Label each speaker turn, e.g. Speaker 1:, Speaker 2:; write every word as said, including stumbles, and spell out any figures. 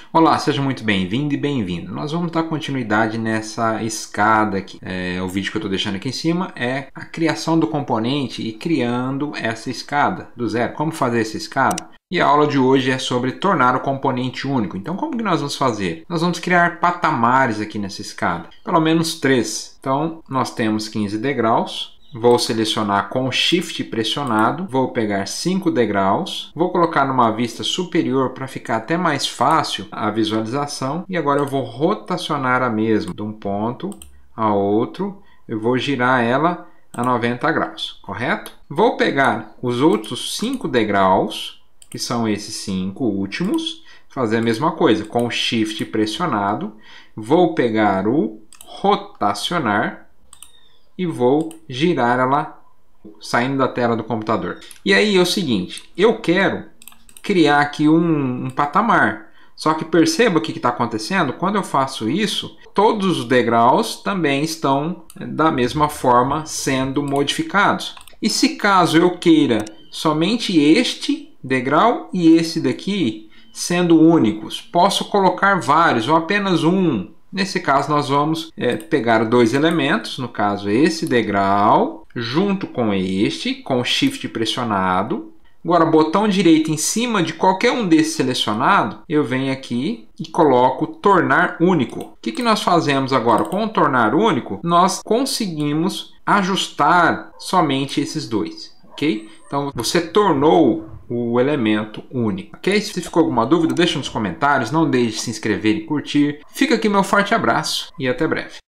Speaker 1: Olá, seja muito bem-vindo e bem-vindo. Nós vamos dar continuidade nessa escada aqui. É, o vídeo que eu estou deixando aqui em cima é a criação do componente e criando essa escada do zero. Como fazer essa escada? E a aula de hoje é sobre tornar o componente único. Então, como que nós vamos fazer? Nós vamos criar patamares aqui nessa escada. Pelo menos três. Então, nós temos quinze degraus. Vou selecionar com o Shift pressionado, vou pegar cinco degraus, vou colocar numa vista superior para ficar até mais fácil a visualização. E agora eu vou rotacionar a mesma, de um ponto a outro, eu vou girar ela a noventa graus, correto? Vou pegar os outros cinco degraus, que são esses cinco últimos, fazer a mesma coisa, com o Shift pressionado, vou pegar o rotacionar, e vou girar ela saindo da tela do computador. E aí é o seguinte, eu quero criar aqui um, um patamar. Só que perceba o que está acontecendo, quando eu faço isso, todos os degraus também estão da mesma forma sendo modificados. E se caso eu queira somente este degrau e esse daqui sendo únicos, posso colocar vários ou apenas um. Nesse caso, nós vamos é, pegar dois elementos, no caso esse degrau, junto com este, com o Shift pressionado. Agora, botão direito em cima de qualquer um desses selecionado, eu venho aqui e coloco tornar único. O que, que nós fazemos agora? Com o tornar único, nós conseguimos ajustar somente esses dois, ok? Então, você tornou o elemento único, ok? Se ficou alguma dúvida, deixa nos comentários, não deixe de se inscrever e curtir. Fica aqui meu forte abraço e até breve.